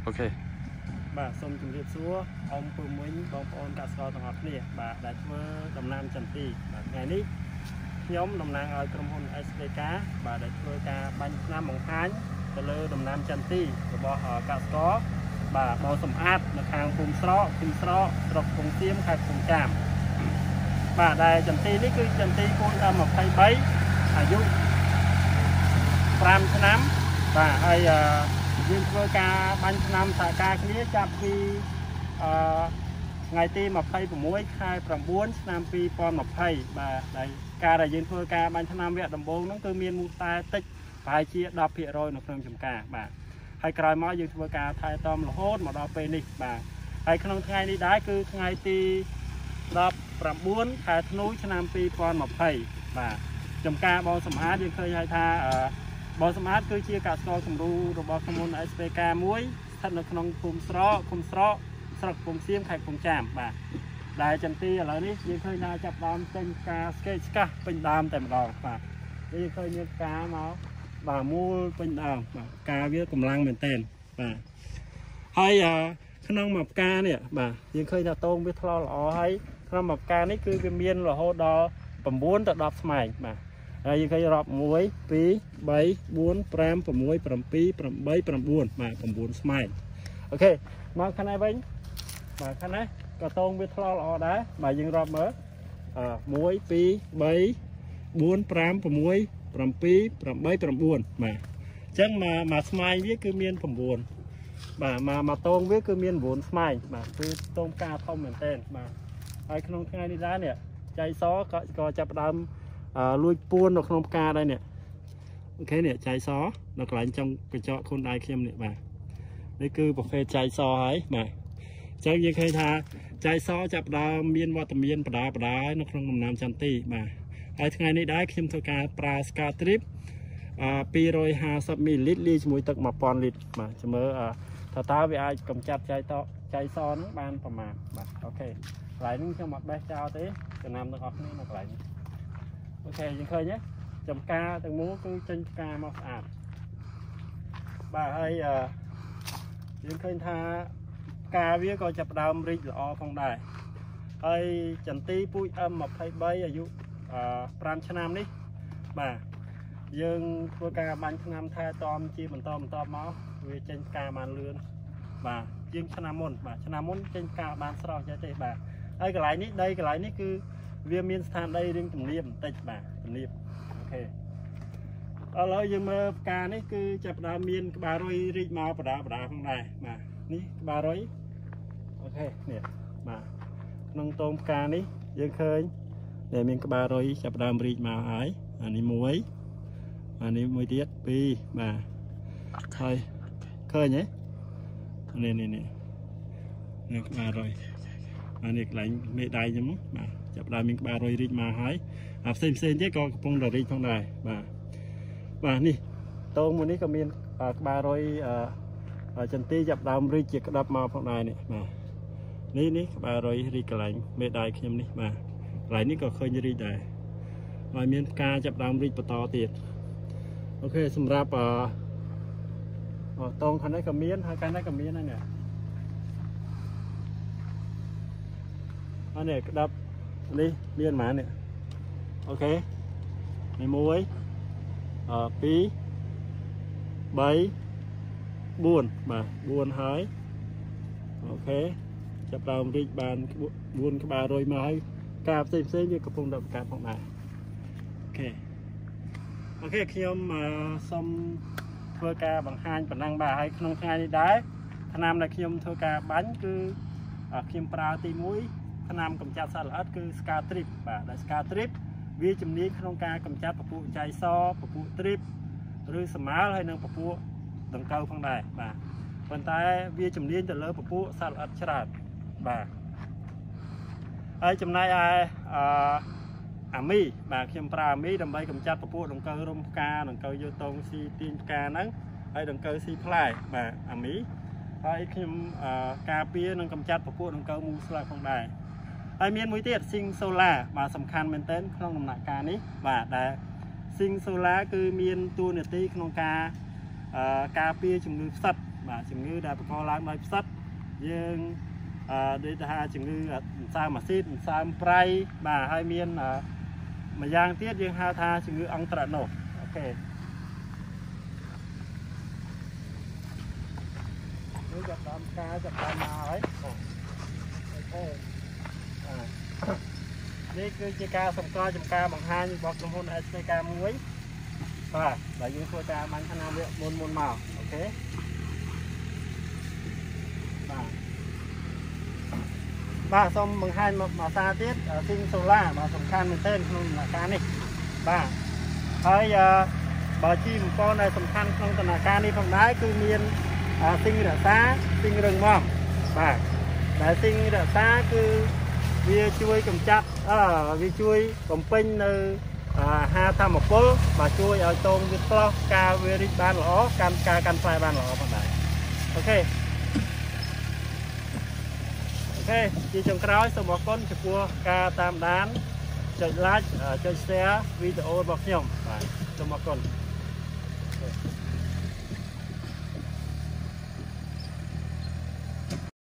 โอเคបាទសូមជម្រាបសួរអមពុំវិញបងប្អូនកសិករទាំងអស់គ្នាបាទដែលធ្វើដំណាំចន្ទីបាទថ្ងៃនេះខ្ញុំតំណាងឲ្យក្រុមហ៊ុន SPK បាទដែលធ្វើការបាញ់ថ្នាំបង្ហាញទៅលើដំណាំចន្ទីរបស់កសិករបាទបងសំអាតនៅខាងភូមិស្រកស្រុកពងសៀមខេត្តកំចាមបាទដែលចន្ទីនេះគឺចន្ទីពូន23អាយុ5ឆ្នាំបាទហើយយើងធ្វើការបាញ់ថ្នាំសហការគ្នាចាប់ពីថ្ងៃទី26ខែ9ឆ្នាំ2020បាទដែលការដែលយើងធ្វើការបាញ់ថ្នាំវគ្គដំបូងហ្នឹងគឺមានមូលតែតិចប្រហែលជា 10% នៅក្នុងចម្ការបាទហើយក្រោយមកយើងធ្វើការថែទាំរហូតមកដល់ពេលនេះបាទហើយក្នុងថ្ងៃនេះដែរគឺថ្ងៃទី19ខែធ្នូឆ្នាំ2020បាទចម្ការបងសំអាតយើងឃើញហើយថាបងសំអាតគឺជាកសិករគំរូរបស់ក្រុមហ៊ុន SPK មួយស្ថិតនៅក្នុងភូមិស្រកឃុំស្រកស្រុកពងសៀមខេត្តកំចាមបាទដែលចន្ទីឥឡូវនេះយើងឃើញថាចាប់ដើមចេញការស្កេតស្កាស់ពេញដើមតែម្ដងបាទយើងឃើញមានការមកបាទមូលពេញដើមបាទការវាកម្លាំងមែនទែនបាទហើយក្នុងមួយផ្កានេះបាទយើងឃើញថាតងវាថ្លោល្អហើយក្នុងមួយផ្កានេះគឺវាមានរហូតដល់9ទៅ10ស្មែងបាទហើយយើងឃើញរាប់1 2 3 4 5 6 7 8 9បាទ9ស្មែងអូខេមកខាងនេះវិញបាទខាងនេះក៏តងវាថ្លោល្អដែរបាទយើងរាប់មើល1 2 3 4 5 6 7 8 9បាទអញ្ចឹងមកស្មែងវាគឺមាន9បាទមកតងវាគឺមាន9ស្មែងបាទគឺតងការធំមែនទែនបាទហើយក្នុងថ្ងៃនេះដែរនេះចៃសក៏ចាប់ផ្ដើមលួចពួននៅក្នុងផ្កាដែរនេះអូខេនេះចៃសនៅកន្លែងចុងកញ្ចក់ខ្លួនដៃខ្ញុំនេះបាទនេះគឺប្រភេទចៃសហើយបាទអញ្ចឹងយើងឃើញថាចៃសចាប់ផ្ដើមមានវត្តមានបដានៅក្នុងដំណាំចន្ទីបាទហើយថ្ងៃនេះដែរខ្ញុំធ្វើការប្រើស្កាទ្រីប250មីលីលីត្រលាយជាមួយទឹក1000លីត្របាទចាំមើលតើវាអាចកម្ចាត់ចៃសហ្នឹងបានប្រមាណបាទអូខេកន្លែងនេះខ្ញុំអត់បេះចោលទេចំណាំទាំងអស់គ្នានៅកន្លែងនេះអូខេយើងឃើញទេចំការទាំងមូលគឺចេញផ្កាមកស្អាតបាទហើយយើងឃើញថាផ្កាវាក៏ចាប់ផ្ដើមរីកល្អផងដែរហើយចន្ទីពូជ M23 អាយុ5ឆ្នាំនេះបាទយើងធ្វើការបាញ់ថ្នាំថែទាំជាបន្តមកវាចេញផ្កាបានលឿនបាទជាងឆ្នាំមុនបាទឆ្នាំមុនចេញផ្កាបានស្រស់ចេះទេបាទហើយកន្លែងនេះដីកន្លែងនេះគឺវាមានស្ថានដីរៀងទំនាបបន្តិចបាទទំនាបអូខេឥឡូវយើងមើលផ្កានេះគឺចាប់ផ្ដើមមានក្បាលរុយរីកមកបដាផងដែរបាទនេះក្បាលរុយអូខេនេះបាទក្នុងតោមផ្កានេះយើងឃើញដែលមានក្បាលរុយចាប់ផ្ដើមរីកមកហើយអានេះមួយទៀត2បាទហើយឃើញទេនេះក្បាលរុយនេះកន្លែងមេដៃខ្ញុំបាទចាប់ដើមមានក្បាលរុយរីកមកហើយផ្សេងទៀតក៏កំពុងតែរីកផងដែរបាទនេះតោងមួយនេះក៏មានក្បាលរុយចន្ទីចាប់ដើមរីកជាក្តាប់មកផងដែរនេះបាទនេះក្បាលរុយរីកកន្លែងមេដៃខ្ញុំនេះបាទកន្លែងនេះក៏ឃើញរីកដែរហើយមានផ្កាចាប់ដើមរីកបន្តទៀតអូខេសម្រាប់តោងខាងនេះក៏មានហើយខាងនេះក៏មានដែរនេះនេះក្តាប់នេះមានប៉ុន្មាននេះអូខេនេះ1 2 3 4បាទ4ហើយអូខេចាប់ដើមរីកបាន4ក្បាលរុយមកហើយការផ្សេងវាកំពុងតែបង្កើតផងដែរអូខេខ្ញុំសូមធ្វើការបង្ហាញប៉ុណ្ណឹងបាទហើយក្នុងថ្ងៃនេះដែរថ្នាំដែលខ្ញុំធ្វើការបាញ់គឺខ្ញុំប្រើទី1ថ្នាំកម្ចាត់សត្វល្អិតគឺស្កាទ្រីបបាទដែលស្កាទ្រីបវាជំនាញក្នុងការកម្ចាត់ពពួកចៃសពពួកទ្រីបឬស្មើហើយនឹងពពួកដង្កូវផងដែរបាទប៉ុន្តែវាជំនាញទៅលើពពួកសត្វល្អិតច្រើនបាទហើយចំណែកឯអាមីបាទខ្ញុំប្រើអាមីដើម្បីកម្ចាត់ពពួកដង្កូវរុំផ្កាដង្កូវយកតងស៊ីទាញផ្កាហ្នឹងហើយដង្កូវស៊ីផ្លែបាទអាមីហើយខ្ញុំការពារនិងកម្ចាត់ពពួកដង្កូវមូលស្លឹកផងដែរហើយមានមួយទៀតស៊ីងសូឡាបាទសំខាន់មែនទែនក្នុងដំណាក់កាលនេះបាទដែលស៊ីងសូឡាគឺមានតួនាទីក្នុងការពារជំងឺផ្សិតបាទជំងឺដែលបង្កឡើងដោយផ្សិតយើងដូចថាជំងឺសើមអាស៊ីតសើមប្រៃបាទហើយមានម្យ៉ាងទៀតយើងហៅថាជំងឺអង់ត្រាណូសអូខេនេះចាប់ដើមការចាប់ដើមមកហើយអូខេនេះគឺជាការសម្គាល់ចំការបង្ហាញរបស់ក្រុមហ៊ុន SPK មួយបាទដែលយើងធ្វើការបាញ់ថ្នាំវាមុនមកអូខេបាទសូមបង្ហាញមកតាទៀតស៊ីងសូឡាបាទសំខាន់មែនទែនក្នុងដំណាក់កាលនេះបាទហើយបើជីបំពន់ដែលសំខាន់ក្នុងដំណាក់កាលនេះផងដែរគឺមានស៊ីងរក្សាស៊ីងរឹងមាំបាទដែលស៊ីងរក្សាគឺវាជួយកម្ចាត់វាជួយបំពេញនៅអាហារធម្មពលបាទជួយឲ្យតងវាឆ្លោះការវារីកបានល្អកាន់ការកាន់ផ្លែបានល្អផងដែរអូខេជាចុងក្រោយសូមអរគុណចំពោះការតាមដានចុច like ចុច share វីដេអូរបស់ខ្ញុំបាទសូមអរគុណ